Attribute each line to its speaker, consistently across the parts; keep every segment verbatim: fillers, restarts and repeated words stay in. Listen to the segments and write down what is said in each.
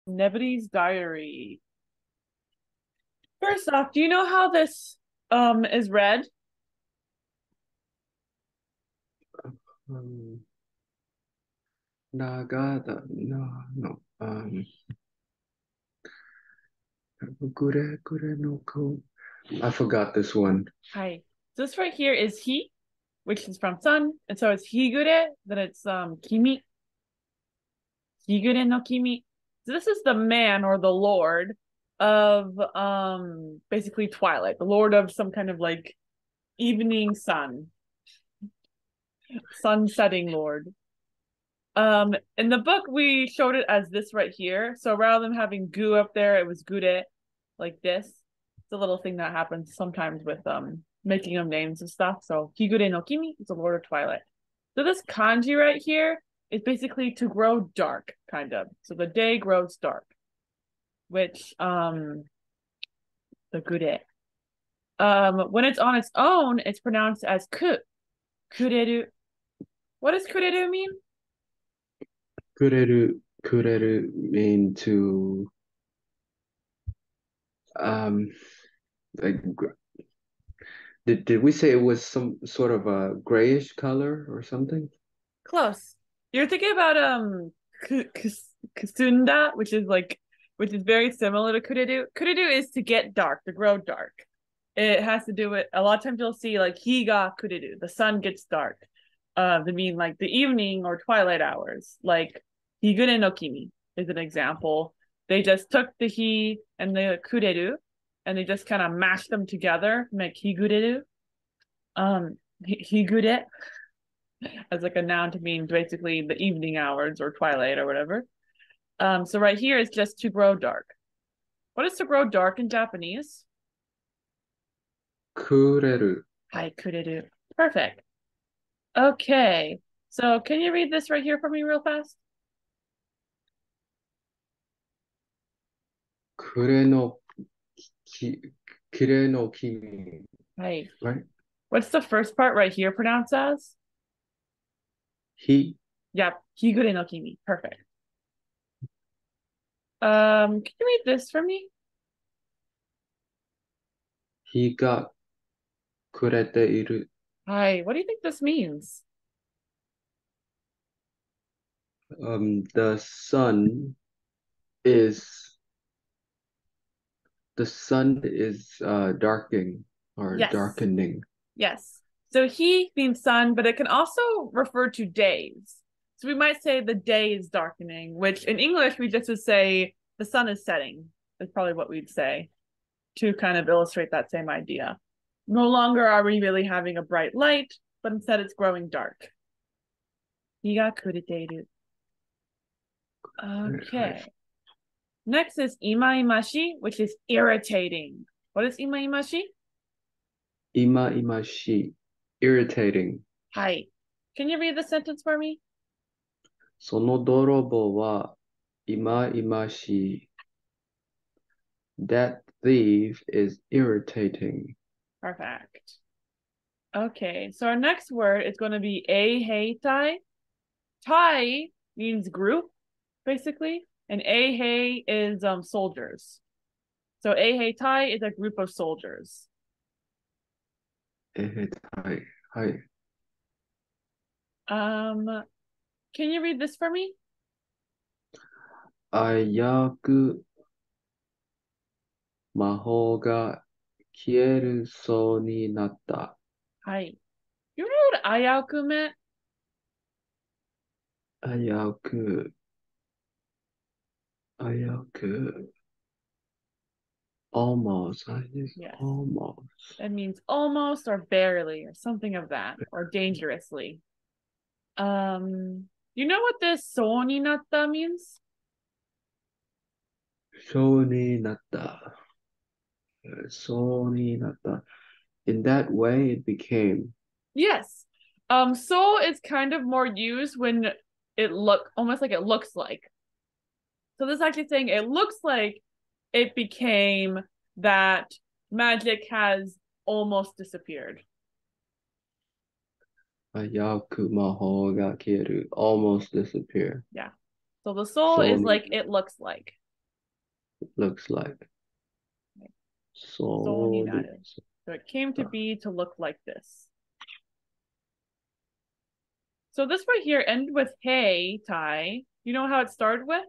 Speaker 1: Nebity's Diary. First off, do you know how this um is read?
Speaker 2: Um, Nagata, no, no. Um, Kure, Kure no Ko. I forgot this one.
Speaker 1: Hi. This right here is he, which is from sun, and so it's higure, then it's um kimi, higure no kimi. So this is the man or the lord of um basically twilight, the lord of some kind of like evening sun, sun setting lord. Um, in the book, we showed it as this right here. So rather than having gu up there, it was gure, like this. It's a little thing that happens sometimes with um making of names and stuff. So higure no kimi is the Lord of Twilight. So this kanji right here is basically to grow dark, kind of. So the day grows dark, which um the gure. Um, when it's on its own, it's pronounced as ku, kureru. What does kureru mean?
Speaker 2: Kureru, Kureru mean to, um, like, did, did we say it was some sort of a grayish color or something?
Speaker 1: Close. You're thinking about um kusunda, which is like which is very similar to kuriru. Kuriru is to get dark, to grow dark. It has to do with a lot of times you'll see like higa kuriru, the sun gets dark. Uh, to mean like the evening or twilight hours. Like higure no kimi is an example. They just took the hi and the kureru and they just kind of mashed them together, make higureru. Um, higure as like a noun to mean basically the evening hours or twilight or whatever. Um, so right here is just to grow dark. What is to grow dark in Japanese?
Speaker 2: Kureru.
Speaker 1: Hai kureru. Perfect. Okay. So can you read this right here for me real fast?
Speaker 2: Kure no ki, Kire no Kimi,
Speaker 1: Hi.
Speaker 2: right?
Speaker 1: What's the first part right here pronounced as?
Speaker 2: He,
Speaker 1: Yep. Higure no kimi. Perfect. Um, can you read this for me?
Speaker 2: he got kurete iru.
Speaker 1: Hi. What do you think this means?
Speaker 2: Um, the sun is the sun is uh darkening or
Speaker 1: Yes.
Speaker 2: darkening.
Speaker 1: Yes. So he means sun, but it can also refer to days. So we might say the day is darkening, which in English we just would say the sun is setting, is probably what we'd say to kind of illustrate that same idea. No longer are we really having a bright light, but instead it's growing dark. Higa kureteru. Okay. Next is imaimashi, which is irritating. What is imaimashi?
Speaker 2: Ima imashi, irritating.
Speaker 1: Hi. Can you read the sentence for me?
Speaker 2: その泥棒は今今しい. That thief is irritating.
Speaker 1: Perfect. Okay, so our next word is going to be a hey tai. Tai means group, basically, and a hey is um soldiers. So a hey tai is a group of soldiers.
Speaker 2: えはい、はい。
Speaker 1: Um, can you read this for me?
Speaker 2: 危うく魔法が消えるそうになった。
Speaker 1: Hi. You know what ayaku meant?
Speaker 2: 危うく、危うく、almost, I just
Speaker 1: Yes.
Speaker 2: almost.
Speaker 1: That means almost or barely or something of that or dangerously. Um, you know what this so ni natta means?
Speaker 2: そうになった。そうになった. In that way, it became.
Speaker 1: Yes. Um, so is kind of more used when it look almost like it looks like. So this is actually saying it looks like it became that magic has almost disappeared.
Speaker 2: 危うく魔法が消える. Almost disappear.
Speaker 1: Yeah. So the soul
Speaker 2: そう
Speaker 1: is
Speaker 2: に
Speaker 1: like it looks like.
Speaker 2: it looks like.
Speaker 1: So
Speaker 2: So,
Speaker 1: So it came to be to look like this. So this right here end with hey, Tai. You know how it started with?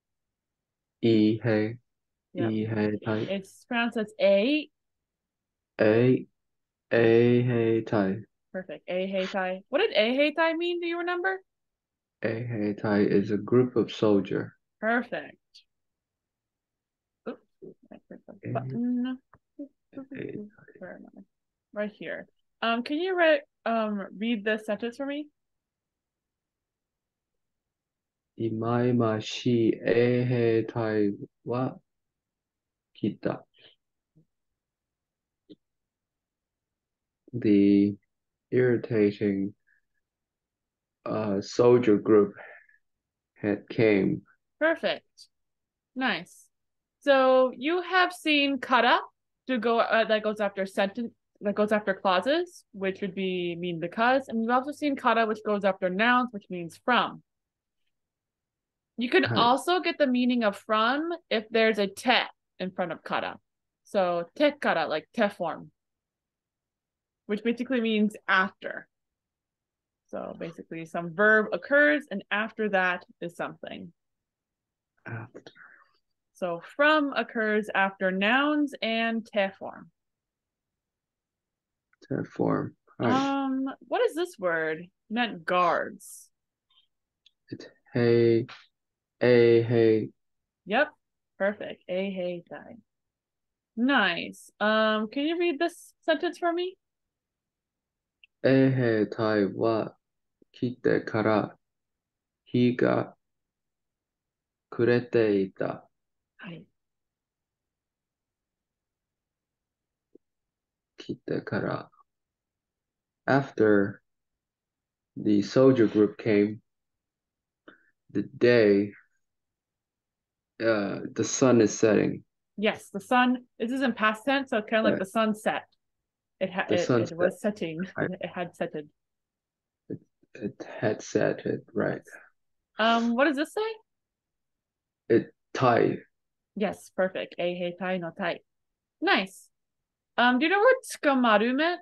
Speaker 2: E hey.
Speaker 1: Yep.
Speaker 2: E hey tai.
Speaker 1: It's pronounced as a.
Speaker 2: A A hey tai.
Speaker 1: Perfect. A hey Tai. What did a hey Tai mean? Do you remember?
Speaker 2: A hey tai is a group of soldier.
Speaker 1: Perfect. Oops, I clicked the button. Where am I? Right here. Um, can you read um read this sentence for me?
Speaker 2: いまいましい衛兵隊は来た。The irritating uh, soldier group had came.
Speaker 1: Perfect. Nice. So you have seen kata to go uh, that goes after sentence that goes after clauses, which would be mean because, and you've also seen kata, which goes after nouns, which means from. You can also get the meaning of from if there's a te in front of kata. So te kara, like te form, which basically means after. So basically some verb occurs and after that is something.
Speaker 2: After.
Speaker 1: So from occurs after nouns and te form.
Speaker 2: Te form.
Speaker 1: Right. Um, what is this word? It meant guards.
Speaker 2: It's hey, a hey.
Speaker 1: Yep, perfect. A hey tai. Nice. Um, can you read this sentence for me?
Speaker 2: 衛兵隊は来てから日が暮れていた。
Speaker 1: はい。
Speaker 2: 来てから after the soldier group came, the day, uh, the sun is setting.
Speaker 1: Yes, the sun. This is in past tense, so kind of like the sun set. It had it, it was setting. Right. It had setted.
Speaker 2: It, it had set it right.
Speaker 1: Um, what does this say?
Speaker 2: It tai.
Speaker 1: Yes, perfect. A hey tai no tai. Nice. Um, do you know what tsukamaru meant?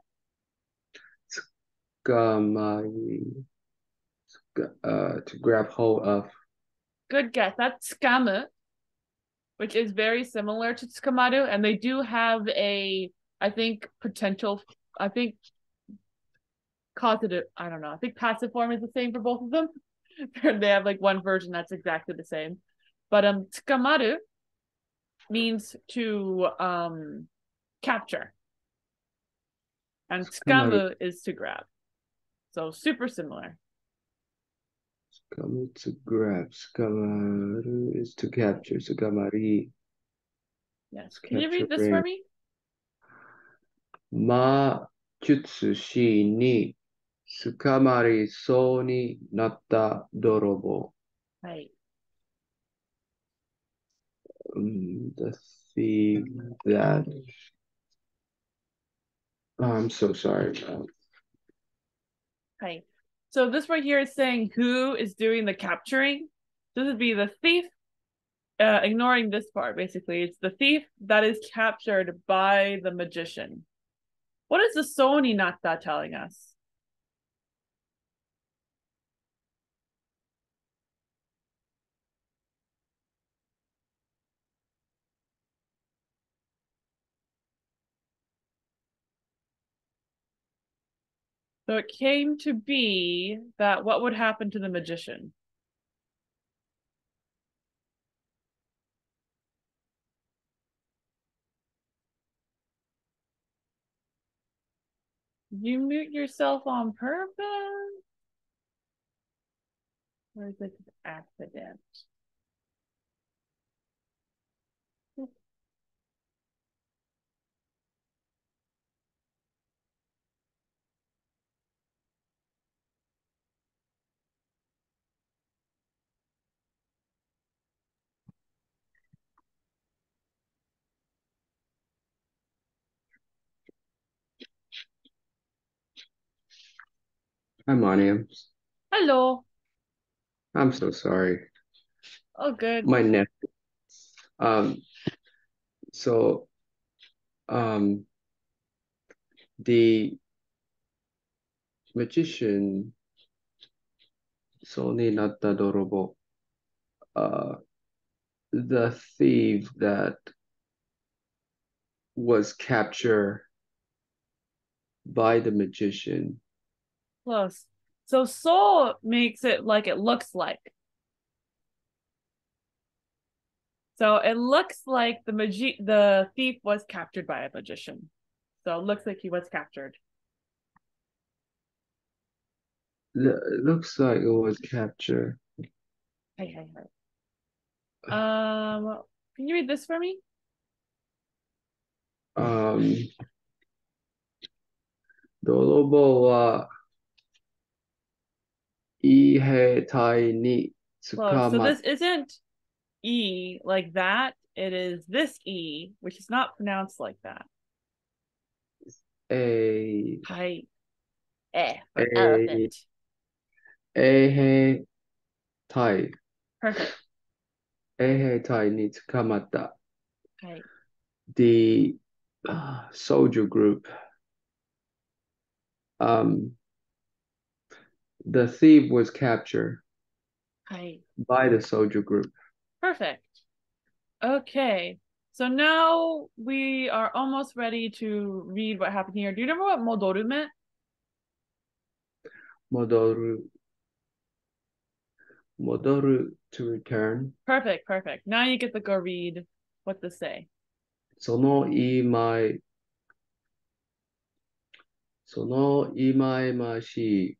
Speaker 2: Tsukamari. Uh, to grab hold of.
Speaker 1: Good guess. That's tsukamu, which is very similar to tsukamaru, and they do have a, I think, potential. I think causative. I don't know. I think passive form is the same for both of them. They have like one version that's exactly the same. But um, tsukamaru means to um capture, and tsukamu is to grab. So super similar.
Speaker 2: Tsukamu to grab. Tsukamaru is to capture. Tsukamari.
Speaker 1: Yes. Can you read this for me?
Speaker 2: 魔術師に捕まりそうになった泥棒。
Speaker 1: はい。
Speaker 2: Um, the thief that. Oh, I'm so sorry.
Speaker 1: Hi. So this right here is saying who is doing the capturing. This would be the thief, uh, ignoring this part, basically. It's the thief that is captured by the magician. What is the Sony Nata telling us? So it came to be that what would happen to the magician? You mute yourself on purpose? Or is it an accident?
Speaker 2: Hi, Monnie.
Speaker 1: Hello.
Speaker 2: I'm so sorry.
Speaker 1: Oh, good.
Speaker 2: My neck. Um, so um, the magician, そうになった泥棒, uh, the thief that was captured by the magician.
Speaker 1: Close. So soul makes it like it looks like. So it looks like the magi- the thief was captured by a magician. So it looks like he was captured.
Speaker 2: It looks like it was captured.
Speaker 1: Hey, hey, hey. Um, can you read this for me?
Speaker 2: Um, 泥棒はいい兵隊に
Speaker 1: Close. So
Speaker 2: 捕ま
Speaker 1: this isn't E like that. It is this E, which is not pronounced like that.
Speaker 2: え
Speaker 1: Hi. Eh for
Speaker 2: え
Speaker 1: elephant.
Speaker 2: 衛兵隊
Speaker 1: Perfect.
Speaker 2: 衛兵隊に捕まった
Speaker 1: Hi.
Speaker 2: the uh, soldier group. Um, the thief was captured
Speaker 1: Hi.
Speaker 2: by the soldier group.
Speaker 1: Perfect. Okay. So now we are almost ready to read what happened here. Do you remember what modoru meant?
Speaker 2: 戻る戻る to return.
Speaker 1: Perfect, perfect. Now you get to go read what to say.
Speaker 2: その言いまいそのいまいましい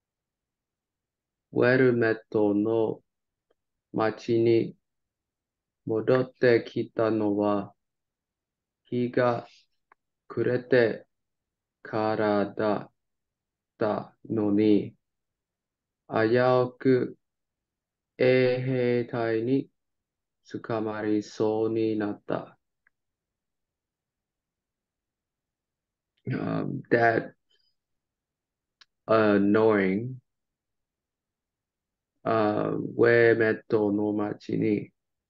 Speaker 2: ウェルメットの町に戻ってきたのは日が暮れてからだったのに危うく衛兵隊に捕まりそうになった。Um, that annoying uh, ウェメットの町に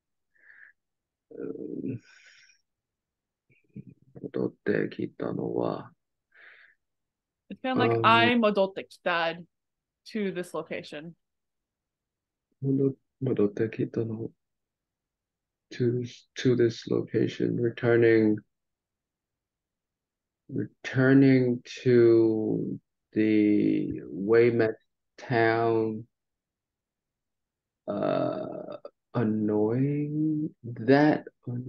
Speaker 2: うん戻ってきたのは
Speaker 1: It's kind of like
Speaker 2: um,
Speaker 1: I modotte kitad to this location.
Speaker 2: 戻戻ってきたの to to this location, returning returning to the Weymouth town. Uh, annoying that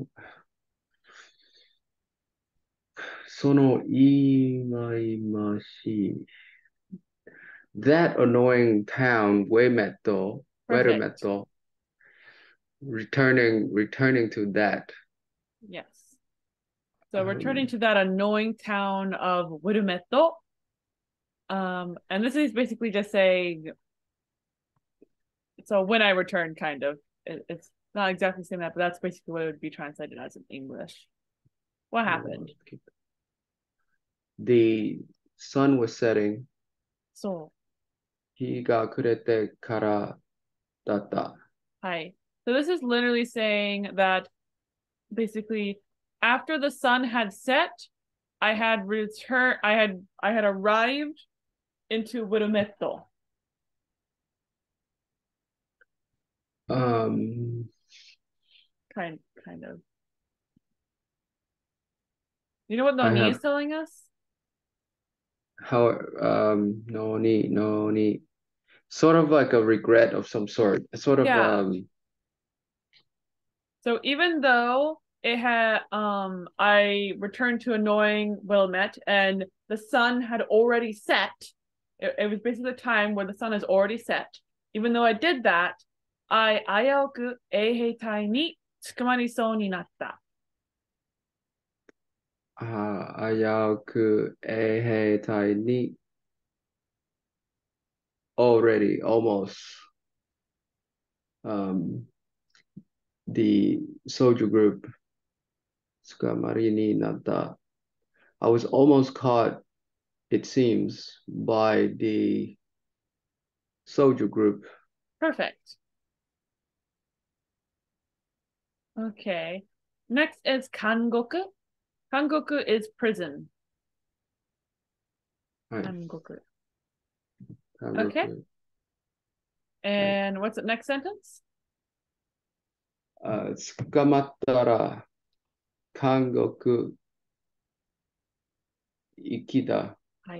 Speaker 2: その言いまいましい that annoying town Weymouth
Speaker 1: Perfect.
Speaker 2: Weymouth returning returning to that.
Speaker 1: Yes. So returning
Speaker 2: Um,
Speaker 1: to that annoying town of Wirumetto. Um, and this is basically just saying, so when I return, kind of. It, it's not exactly saying that, but that's basically what it would be translated as in English. What happened?
Speaker 2: the sun was setting.
Speaker 1: So,
Speaker 2: 日が暮れてからだった。
Speaker 1: hi. So this is literally saying that basically after the sun had set, I had returned, I had, I had arrived into Wirumetto.
Speaker 2: Um,
Speaker 1: Kind, kind of. You know what
Speaker 2: I
Speaker 1: Noni
Speaker 2: have
Speaker 1: is telling us?
Speaker 2: how um no need no need sort of like a regret of some sort. Sort of
Speaker 1: Yeah.
Speaker 2: um
Speaker 1: So even though it had, um, I returned to annoying Wilmette and the sun had already set. It, it was basically the time where the sun is already set. Even though I did that, I 危うく衛兵隊に捕まりそうになった。
Speaker 2: あ危うく衛兵隊に already almost um the soldier group 捕まりになった。I was almost caught, it seems, by the soldier group.
Speaker 1: Perfect. Okay. Next is kangoku. Kangoku is prison.
Speaker 2: はい。
Speaker 1: Kangoku.
Speaker 2: 韓
Speaker 1: Okay.
Speaker 2: 国。はい。
Speaker 1: And what's the next sentence?
Speaker 2: あ、捕まったら、韓国行きだ。
Speaker 1: はい。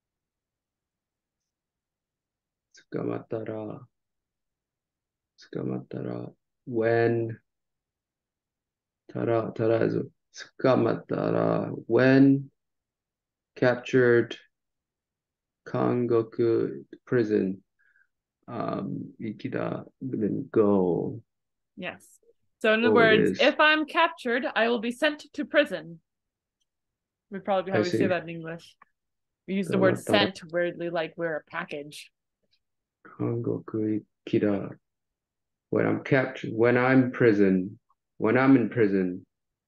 Speaker 2: 捕まったら、捕まったら、when たら、たらず、捕まったら、when captured 韓国 prison, um, 行きだ, then go.
Speaker 1: Yes. So in other
Speaker 2: Oh, it
Speaker 1: words,
Speaker 2: is.
Speaker 1: if I'm captured, I will be sent to prison. Would probably be how
Speaker 2: I
Speaker 1: we say
Speaker 2: see.
Speaker 1: that in English. We use the
Speaker 2: 捕ま
Speaker 1: word
Speaker 2: ったら、
Speaker 1: sent weirdly like we're a package.
Speaker 2: 韓国行きだ. When I'm captured, when I'm in prison, when I'm in prison,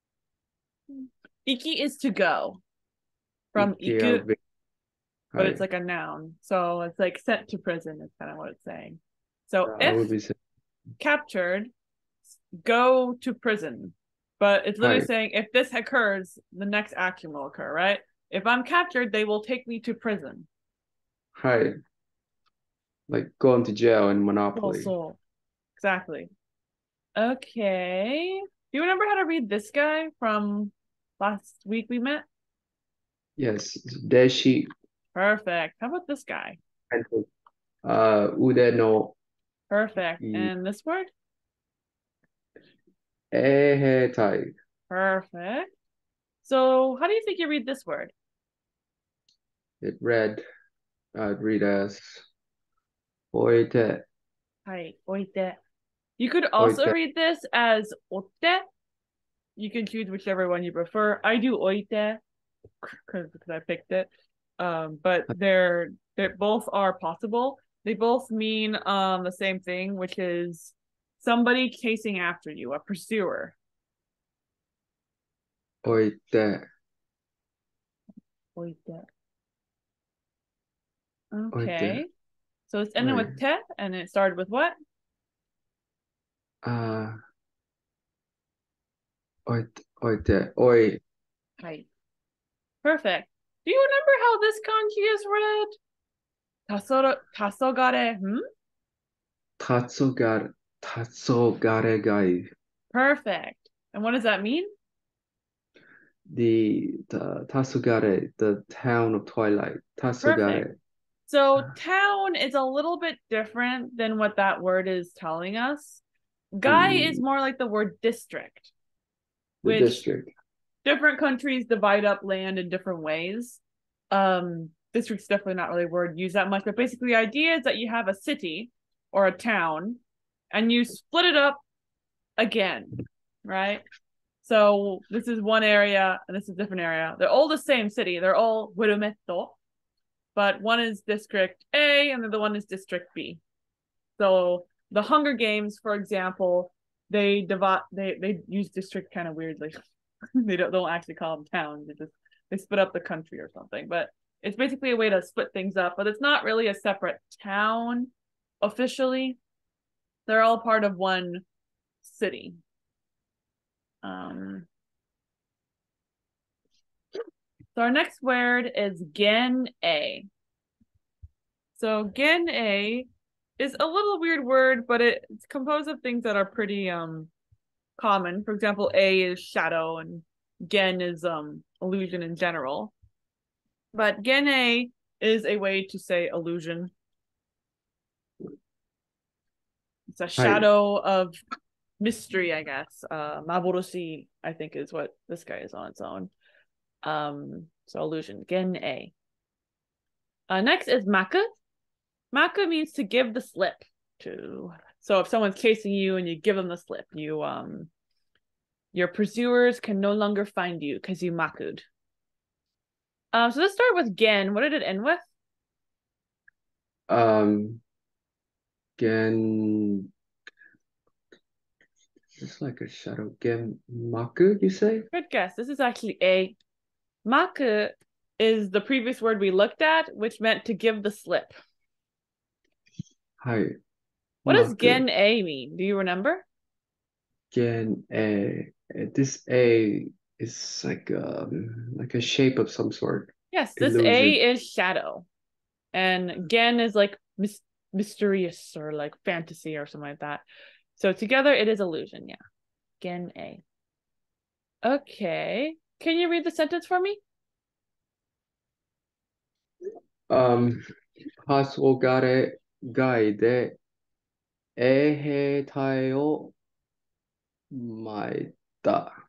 Speaker 1: Iki is to go from
Speaker 2: 行きは、
Speaker 1: iku, but
Speaker 2: は
Speaker 1: it's
Speaker 2: い。
Speaker 1: like a noun. So it's like sent to prison is kind of what it's saying. So
Speaker 2: I
Speaker 1: if
Speaker 2: will be sent.
Speaker 1: captured, go to prison. But it's
Speaker 2: は
Speaker 1: literally
Speaker 2: い。
Speaker 1: saying if this occurs, the next action will occur, right? If I'm captured, they will take me to prison.
Speaker 2: はい。Like going to jail in
Speaker 1: Soul,
Speaker 2: Monopoly.
Speaker 1: soul. Exactly. Okay. Do you remember how to read this guy from last week we met?
Speaker 2: Yes. Deshi.
Speaker 1: Perfect. How about this guy?
Speaker 2: Uh, ude no
Speaker 1: Perfect. And this word?
Speaker 2: ehetai.
Speaker 1: Perfect. So how do you think you read this word?
Speaker 2: It read, I'd read as oite,
Speaker 1: Hi, oite. You could also
Speaker 2: oite.
Speaker 1: read this as otte. You can choose whichever one you prefer. I do oite because I picked it. Um, but they're they both are possible. They both mean um the same thing, which is somebody chasing after you, a pursuer.
Speaker 2: Oite.
Speaker 1: Oite.
Speaker 2: Oite.
Speaker 1: Okay. So it's ending with
Speaker 2: Oi.
Speaker 1: te, and it started with what?
Speaker 2: Uh, oite. Oite. Oi.
Speaker 1: Hi. Perfect. Do you remember how this kanji is read? Tasoro, tasogare. Hmm?
Speaker 2: Tatsugare. Tatsugare gai.
Speaker 1: Perfect. And what does that mean?
Speaker 2: The, the Tatsugare, the town of Twilight.
Speaker 1: Perfect.
Speaker 2: Tatsugare.
Speaker 1: So town is a little bit different than what that word is telling us. Gai is
Speaker 2: Hmm.
Speaker 1: more like the word district,
Speaker 2: The
Speaker 1: which
Speaker 2: district.
Speaker 1: different countries divide up land in different ways. Um, district's definitely not really a word used that much, but basically the idea is that you have a city or a town and you split it up again, right? So this is one area and this is a different area. They're all the same city. They're all Wirumetto, but one is District A and the other one is District B. So the Hunger Games, for example, they divide they they use district kind of weirdly. they don't don't actually call them towns. They just they split up the country or something. But it's basically a way to split things up. But it's not really a separate town officially. They're all part of one city. Um, so our next word is gen a. So gen a is a little weird word, but it, it's composed of things that are pretty um common. For example, A is shadow and gen is um illusion in general. But gen a is a way to say illusion. It's a
Speaker 2: はい。
Speaker 1: shadow of mystery, I guess. Uh, Maboroshi, I think, is what this guy is on its own. Um, so illusion, gen a. Uh, next is maku. Maku means to give the slip to. So if someone's chasing you and you give them the slip, you um, your pursuers can no longer find you because you makued. Um, so let's start with gen. What did it end with?
Speaker 2: Um, Gen, it's like a shadow. Gen Maku, you say?
Speaker 1: Good guess. This is actually a. Maku is the previous word we looked at, which meant to give the slip.
Speaker 2: はい。
Speaker 1: What does
Speaker 2: Maku.
Speaker 1: gen a mean? Do you remember?
Speaker 2: Gen A. This A is like um like a shape of some sort.
Speaker 1: Yes, this A
Speaker 2: Illusion.
Speaker 1: is shadow. And gen is like mis- mysterious or like fantasy or something like that. So together it is illusion, yeah. Gen A. Okay. Can you read the sentence for me?
Speaker 2: Um, 黄昏街で衛兵隊を巻いた。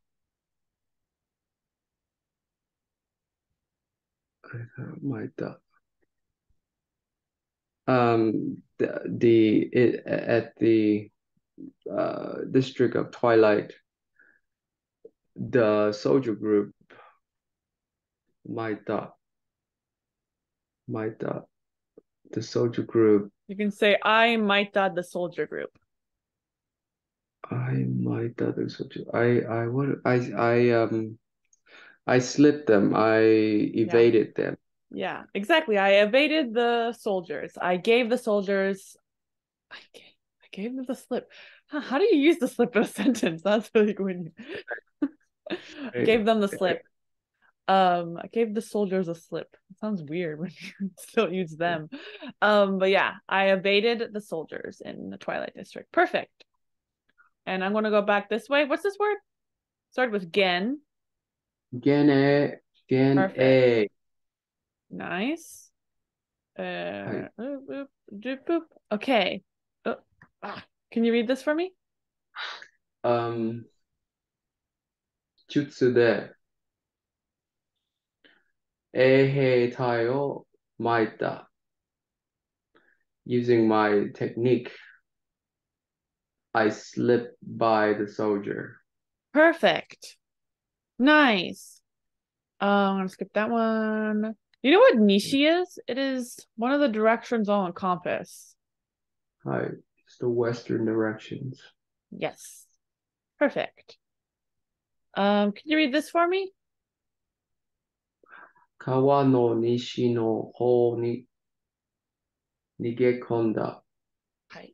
Speaker 2: 巻いた。Um, the, the it, at the uh, district of Twilight, the soldier group Maita, Maita, the soldier group.
Speaker 1: You can say I might dot the soldier group.
Speaker 2: I Maita, the soldier. I I what I I um I slipped them. I evaded
Speaker 1: Yeah.
Speaker 2: them.
Speaker 1: Yeah, exactly. I evaded the soldiers. I gave the soldiers I gave, I gave them the slip. Huh, how do you use the slip in a sentence? That's really good. I gave them the slip. Um, I gave the soldiers a slip. It sounds weird when you still use them. Um, but yeah, I evaded the soldiers in the Twilight District. Perfect. And I'm gonna go back this way. What's this word? Started with gen.
Speaker 2: Gen A, Gen
Speaker 1: Perfect.
Speaker 2: A.
Speaker 1: Nice. Uh,
Speaker 2: Hi.
Speaker 1: boop, boop, doop, boop. Okay. Oh, ah. Can you read this for me?
Speaker 2: Um, Jutsu de Eihei Tai o Maita. Using my technique, I slip by the soldier.
Speaker 1: Perfect. Nice. Um, I'm gonna skip that one. You know what Nishi is? It is one of the directions on a compass.
Speaker 2: Hi, it's the western directions.
Speaker 1: Yes. Perfect. Um, can you read this for me?
Speaker 2: Kawa no nishi no ho ni nigekonda.
Speaker 1: Hi.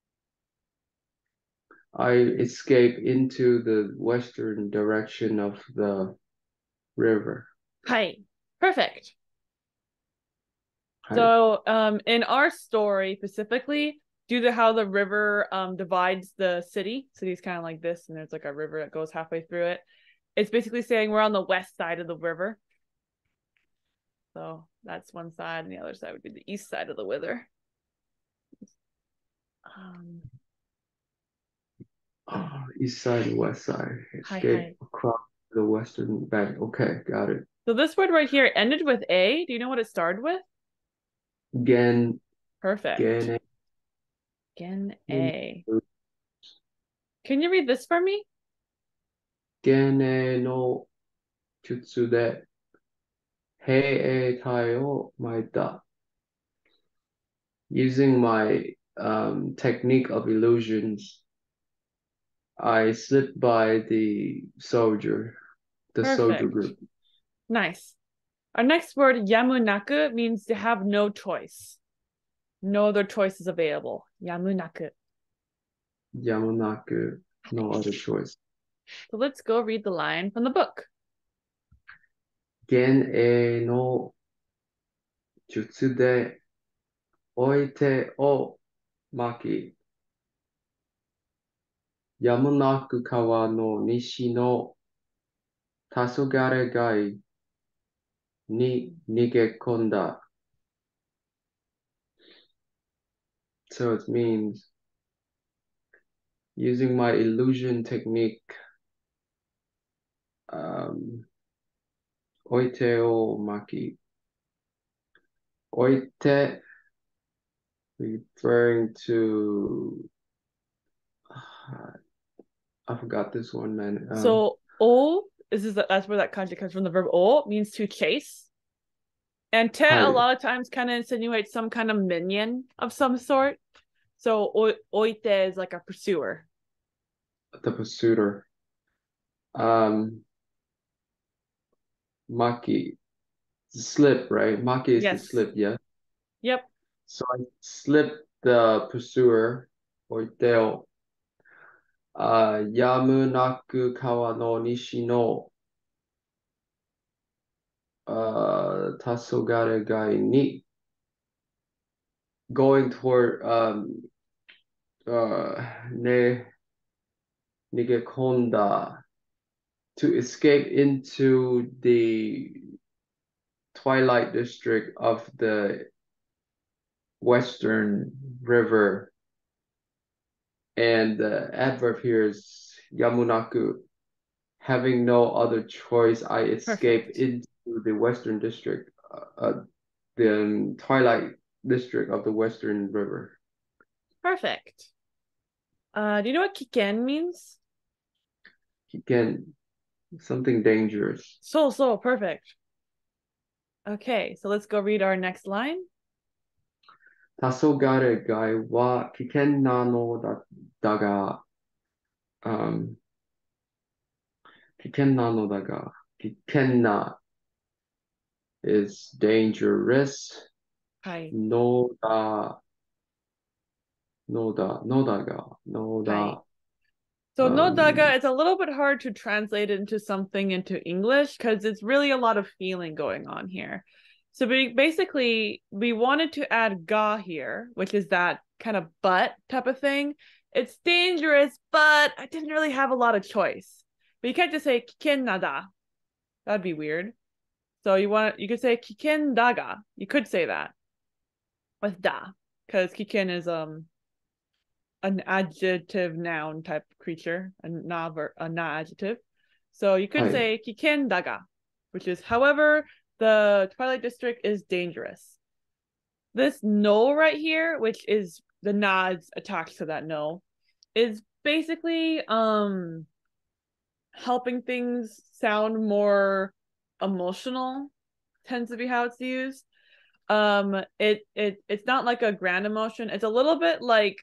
Speaker 2: I escape into the western direction of the river.
Speaker 1: Hi. Perfect.
Speaker 2: Hi.
Speaker 1: So, um, in our story specifically, due to how the river um divides the city, city's kind of like this, and there's like a river that goes halfway through it. It's basically saying we're on the west side of the river. So that's one side, and the other side would be the east side of the river. Um,
Speaker 2: Oh, east side and west side.
Speaker 1: hi,
Speaker 2: Escape
Speaker 1: hi.
Speaker 2: across the western bank. Okay, got it.
Speaker 1: So this word right here ended with A. Do you know what it started with?
Speaker 2: Gen,
Speaker 1: Perfect.
Speaker 2: gen,
Speaker 1: Gen A. Can you read this for me?
Speaker 2: gen no jutsu de hei tai o maita. Using my um, technique of illusions, I slipped by the soldier, the soldier
Speaker 1: Perfect.
Speaker 2: group.
Speaker 1: Nice. Our next word, yamunaku, means to have no choice. No other choice is available. Yamunaku.
Speaker 2: Yamunaku, no other choice.
Speaker 1: So let's go read the line from the book.
Speaker 2: Gen e no jutsu de oite o maki. Yamunaku kawa no nishi no tasugare gai ni nigekonda. So it means using my illusion technique, um, oite o maki. Oite referring to uh, I forgot this one, man. Um,
Speaker 1: So o is this that's where that kanji comes from. The verb o means to chase. And te a
Speaker 2: hi,
Speaker 1: lot of times kind of insinuates some kind of minion of some sort. So o- oite is like a pursuer.
Speaker 2: the pursuer. Um, maki, slip, right? Maki is to
Speaker 1: Yes.
Speaker 2: slip, yeah.
Speaker 1: Yep.
Speaker 2: So I slip the pursuer, oiteo, あやむなく川の西のあ黄昏街に going toward um, あね、逃げ込んだ to escape into the twilight district of the Western River. And the adverb here is yamunaku. Having no other choice, I escape
Speaker 1: Perfect.
Speaker 2: into the Western district, uh, uh, the um, twilight district of the Western River.
Speaker 1: Perfect. Uh, do you know what kiken means?
Speaker 2: Again, something dangerous.
Speaker 1: So, so, perfect. Okay, so let's go read our next line.
Speaker 2: 黄昏街は危険なのだ、だが、um, 危険なのだが、危険な is dangerous.
Speaker 1: はい。
Speaker 2: のだ、のだ、のだが、の
Speaker 1: はい。
Speaker 2: だ、
Speaker 1: So no daga,
Speaker 2: um,
Speaker 1: it's a little bit hard to translate into something into English because it's really a lot of feeling going on here. So we basically we wanted to add ga here, which is that kind of but type of thing. It's dangerous, but I didn't really have a lot of choice. But you can't just say kiken nada. That'd be weird. So you want you could say kiken daga. You could say that with da, because kiken is um an adjective noun type creature, a na ver, a na adjective. So you could
Speaker 2: はい、
Speaker 1: say kiken daga, which is however the Twilight District is dangerous. This no right here, which is the nods attached to that no, is basically um helping things sound more emotional, tends to be how it's used. Um it it it's not like a grand emotion. It's a little bit like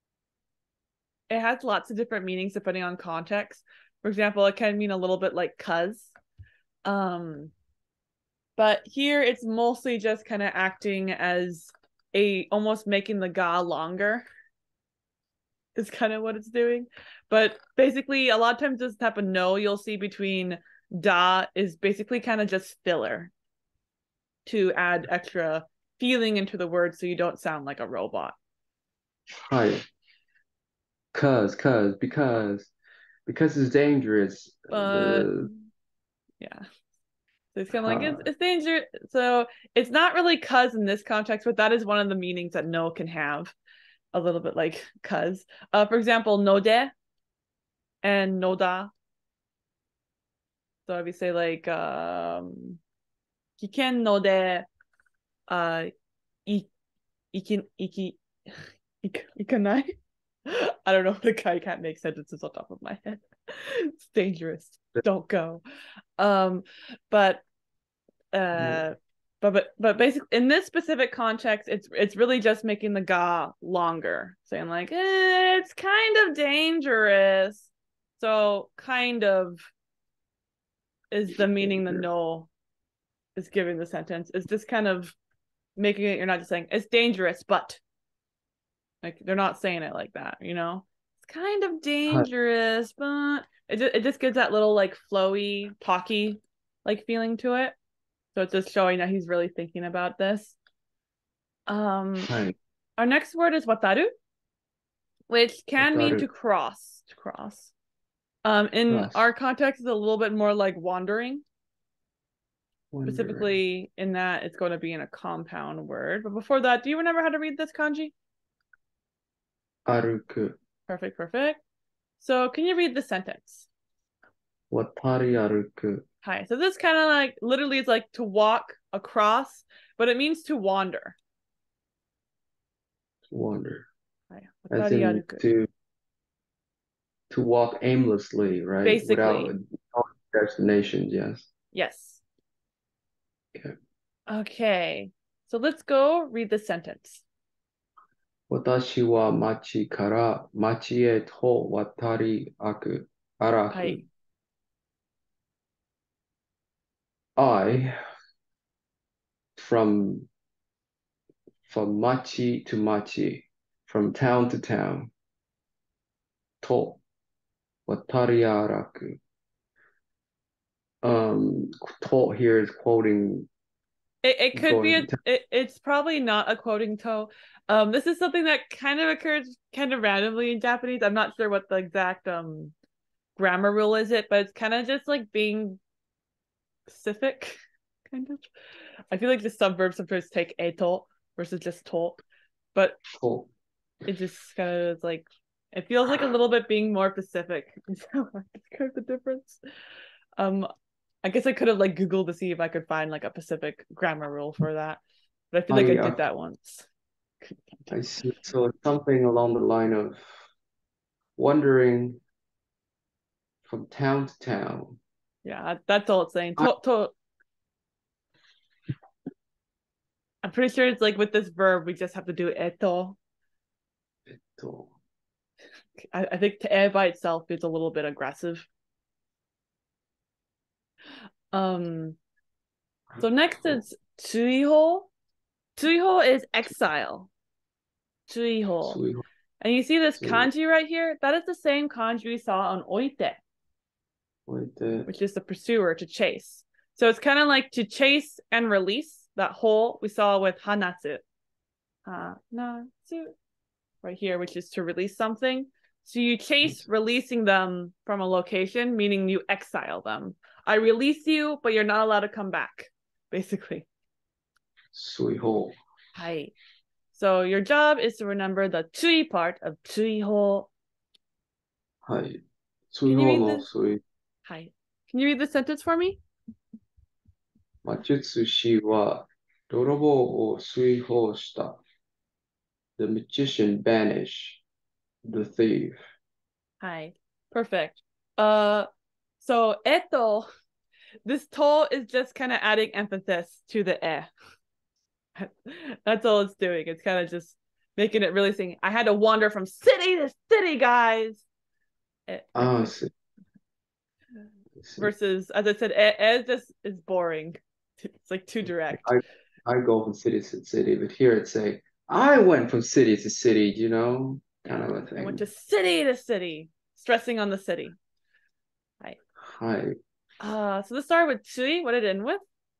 Speaker 1: it has lots of different meanings depending on context. For example, it can mean a little bit like cuz. Um, but here it's mostly just kind of acting as a almost making the ga longer is kind of what it's doing. But basically, a lot of times this type of no you'll see between da is basically kind of just filler to add extra feeling into the word so you don't sound like a robot.
Speaker 2: はい。Cause, cause, because, because it's dangerous.
Speaker 1: But
Speaker 2: The,
Speaker 1: yeah. So it's kind of like it's,
Speaker 2: uh,
Speaker 1: it's dangerous. So it's not really cuz in this context, but that is one of the meanings that no can have a little bit like cuz. Uh, for example, node and noda. So if you say like um, kiken node, uh, I, ikin, iki, ik, ikanai. I don't know. The guy can't make sentences on top of my head. It's dangerous. Don't go. Um, but uh but but but basically in this specific context it's it's really just making the ga longer, saying like eh, it's kind of dangerous. So kind of is the meaning the no is giving the sentence. It's just kind of making it, you're not just saying it's dangerous but like they're not saying it like that, you know. It's kind of
Speaker 2: はい、
Speaker 1: dangerous but it just, it just gives that little like flowy talky like feeling to it. So it's just showing that he's really thinking about this. Um,
Speaker 2: はい。
Speaker 1: our next word is wataru, which can mean
Speaker 2: 渡
Speaker 1: to
Speaker 2: る、
Speaker 1: cross. To cross. Um, in
Speaker 2: cross,
Speaker 1: our context, it's a little bit more like wandering.
Speaker 2: wondering.
Speaker 1: Specifically, in that it's going to be in a compound word. But before that, do you remember how to read this kanji?
Speaker 2: 歩く、
Speaker 1: Perfect, perfect. So, can you read the sentence?
Speaker 2: 渡り歩く、
Speaker 1: Hi. So this kind of like literally is like to walk across, but it means to wander.
Speaker 2: wander.
Speaker 1: Hi.
Speaker 2: As in
Speaker 1: Watari
Speaker 2: to to walk aimlessly, right? Without
Speaker 1: Basically,
Speaker 2: destination, yes.
Speaker 1: yes.
Speaker 2: Okay.
Speaker 1: Okay. So let's go read the sentence.
Speaker 2: 私は町から町へと渡り歩く。歩く。
Speaker 1: はい。
Speaker 2: I, from from machi to machi, from town to town. To, Watariaraku. Um, to here is quoting.
Speaker 1: It, it could be a, it, it's probably not a quoting to. Um, this is something that kind of occurs kind of randomly in Japanese. I'm not sure what the exact um grammar rule is it, but it's kind of just like being specific, kind of. I feel like the subverbs sometimes take eto versus just to, but
Speaker 2: to.
Speaker 1: it just kind of is like it feels like a little bit being more specific. Is how I describe the difference. Um, I guess I could have like Googled to see if I could find like a Pacific grammar rule for that, but I feel like I, I did that once.
Speaker 2: I see. So something along the line of wandering from town to town.
Speaker 1: Yeah, that's all it's saying. To, to, I'm pretty sure it's like with this verb, we just have to do eto.
Speaker 2: Eto.
Speaker 1: I, I think to e by itself is a little bit aggressive. Um. So next is tsuiho. Tsuiho is exile. Tsuiho. And you see this kanji right here? That is the same kanji we saw on oite.
Speaker 2: Oite.
Speaker 1: Which is the pursuer, to chase. So it's kind of like to chase and release, that whole we saw with hanatsu. Hanatsu. Right here, which is to release something. So you chase releasing them from a location, meaning you exile them. I release you, but you're not allowed to come back, basically.
Speaker 2: Tsuiho.
Speaker 1: Hi. So your job is to remember the tsui part of tsuiho.
Speaker 2: Hi.
Speaker 1: Tsuiho no sui. Hi. Can you read the sentence for me?
Speaker 2: Machutsushi wa dorobo o suihou shita. The magician banished the thief.
Speaker 1: Hi. Perfect. Uh, so eto, this to is just kind of adding emphasis to the e. That's all it's doing. It's kind of just making it really sing. I had to wander from city to city, guys.
Speaker 2: Oh, I see.
Speaker 1: Versus, as I said, it just is boring. It's like too direct.
Speaker 2: I, I go from city to city, but here it's a I went from city to city, you know, kind
Speaker 1: yeah.
Speaker 2: of a thing.
Speaker 1: I went to city to city, stressing on the city. Hi.
Speaker 2: Hi.
Speaker 1: Uh, so let's start with tsui. What did it end with?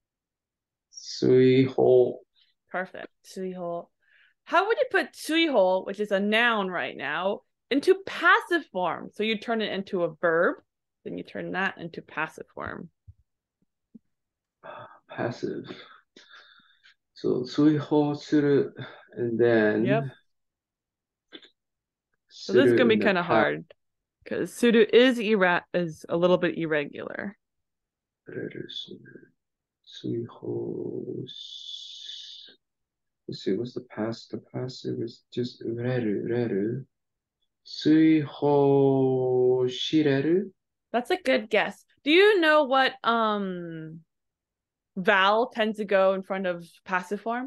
Speaker 2: Tsuiho.
Speaker 1: Perfect. Tsuiho. How would you put tsuiho, which is a noun right now, into passive form? So you turn it into a verb, then you turn that into passive form.
Speaker 2: Passive. So tsuiho suru, and then.
Speaker 1: Yep. So this is gonna be kind of hard because suru is ira- is a little bit irregular.
Speaker 2: Tsuiho. Let's see, what's the past? The passive is just reru, reru. Suiho shireru?
Speaker 1: That's a good guess. Do you know what um vowel tends to go in front of passive form?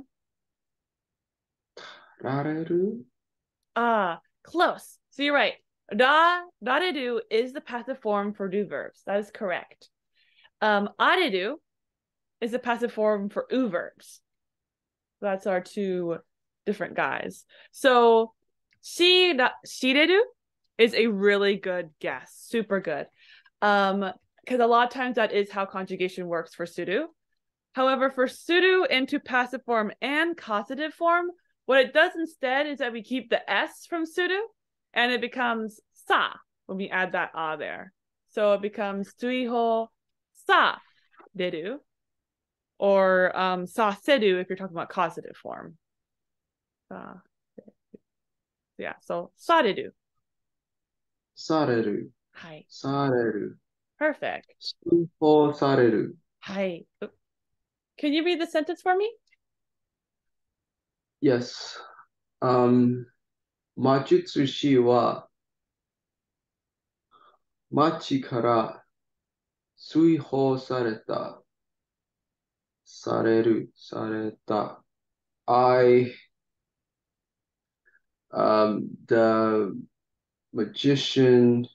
Speaker 2: Rareru?
Speaker 1: Ah, close. So you're right. Da, dareru is the passive form for do verbs. That is correct. Um, areru is the passive form for u verbs. That's our two different guys. So shi, shireru is a really good guess. Super good. Um, because a lot of times that is how conjugation works for suru. However, for suru into passive form and causative form, what it does instead is that we keep the s from suru, and it becomes sa when we add that a there. So it becomes tsuiho sa deru, or um, sa seru if you're talking about causative form. Uh, yeah, so sareru.
Speaker 2: Sareru.
Speaker 1: Hi.
Speaker 2: Sareru.
Speaker 1: Perfect.
Speaker 2: Tsuiho sareru.
Speaker 1: Hi. Can you read the sentence for me?
Speaker 2: Yes. Um, Majutsushi wa machi kara suihou sareta. Sareru, sareta. I, um, the magician,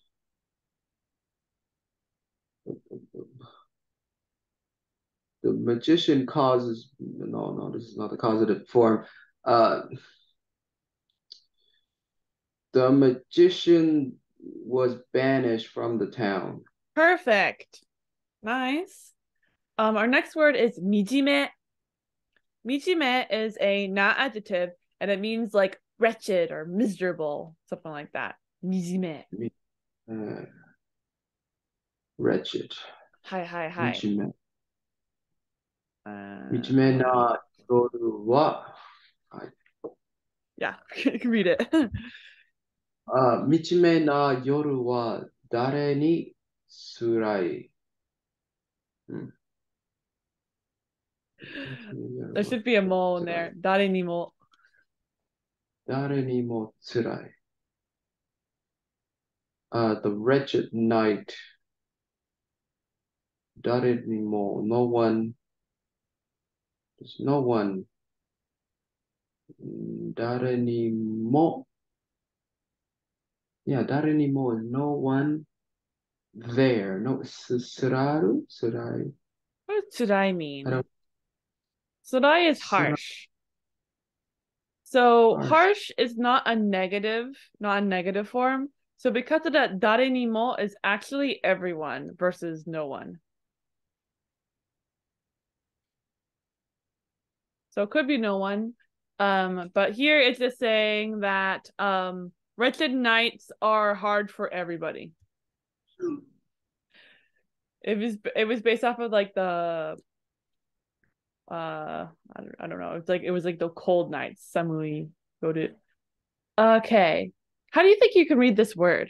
Speaker 2: the magician causes, no, no, this is not the causative form. Uh, the magician was banished from the town.
Speaker 1: Perfect. Nice. Um, our next word is mijime. Mijime is a not adjective, and it means like wretched or miserable, something like that. Mijime.
Speaker 2: Uh, wretched.
Speaker 1: Hi, hi, hi.
Speaker 2: 惨め。
Speaker 1: Uh,
Speaker 2: 惨めな夜は、はい。
Speaker 1: yeah, you can read it.
Speaker 2: あ、惨めな夜は誰に辛い。うん。
Speaker 1: There should be a mole in there. Dare ni mo.
Speaker 2: 誰にも辛い。Uh, the wretched night. 誰にも no one. There's no one. 誰にも Yeah, 誰にも no one there. No, す、すらるすらい。
Speaker 1: What does tsurai
Speaker 2: I
Speaker 1: mean?
Speaker 2: don't.
Speaker 1: Tsurai is
Speaker 2: すら
Speaker 1: harsh. So
Speaker 2: harsh.
Speaker 1: harsh is not a negative, not a negative form. So because of that, dare ni mo is actually everyone versus no one. So it could be no one. Um, but here it's just saying that um wretched nights are hard for everybody. It was it was based off of like the uh I don't, I don't know. It's like it was like the cold nights. Samui wrote it. Okay. How do you think you can read this word?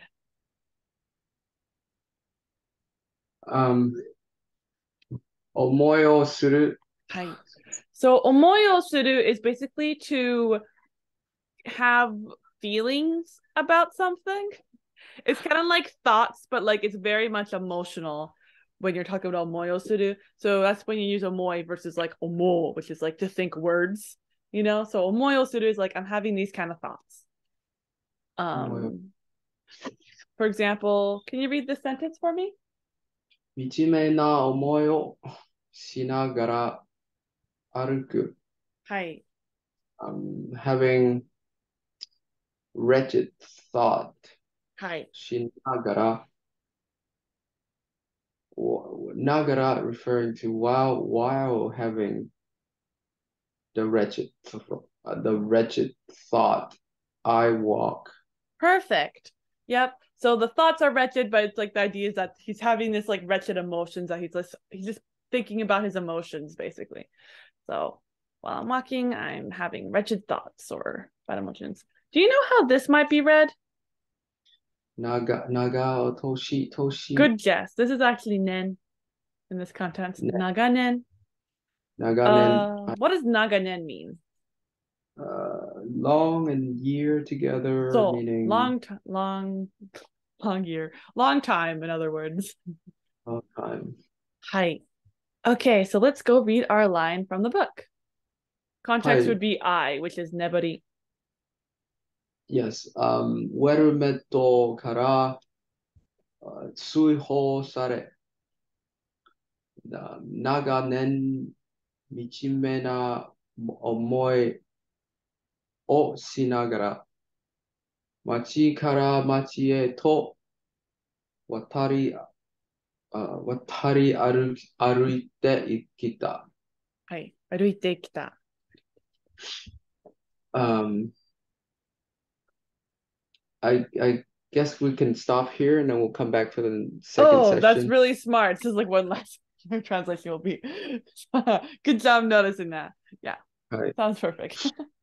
Speaker 2: Um, 思いをする。
Speaker 1: Hi. So omoyo suru is basically to have feelings about something. It's kind of like thoughts, but like it's very much emotional when you're talking about omoyo suru. So that's when you use omoi versus like omo, which is like to think words, you know? So omoyo suru is like I'm having these kind of thoughts. Um, for example, can you read this sentence for me?
Speaker 2: 惨めな思いをしながら歩く。
Speaker 1: Hi.
Speaker 2: Um, having wretched thought.
Speaker 1: Hi.
Speaker 2: しながら。Nagara referring to while while having the wretched uh, the wretched thought. I walk.
Speaker 1: Perfect. Yep. So the thoughts are wretched, but it's like the idea is that he's having this like wretched emotions that he's just he's just thinking about his emotions basically. So while I'm walking, I'm having wretched thoughts or bad emotions. Do you know how this might be read?
Speaker 2: Naga naga toshi toshi.
Speaker 1: Good guess. This is actually nen in this context.
Speaker 2: Ne,
Speaker 1: Naganen.
Speaker 2: naganen.
Speaker 1: Uh, what does naganen mean?
Speaker 2: Uh, long and year together,
Speaker 1: So
Speaker 2: meaning
Speaker 1: long, t- long, long year, long time. In other words.
Speaker 2: long time.
Speaker 1: Hi. Okay, so let's go read our line from the book. Context would be I, which is nebari.
Speaker 2: Yes. Um, ウェルメットから追放され、長年惨めな思いをしながら、町から町へと渡り、あ渡り歩き歩いてきた。
Speaker 1: はい、歩いてきた。
Speaker 2: Um, I, I guess we can stop here and then we'll come back for the second
Speaker 1: oh,
Speaker 2: session.
Speaker 1: that's really smart. This is like one last translation will be. Good job noticing that. Yeah. Sounds perfect.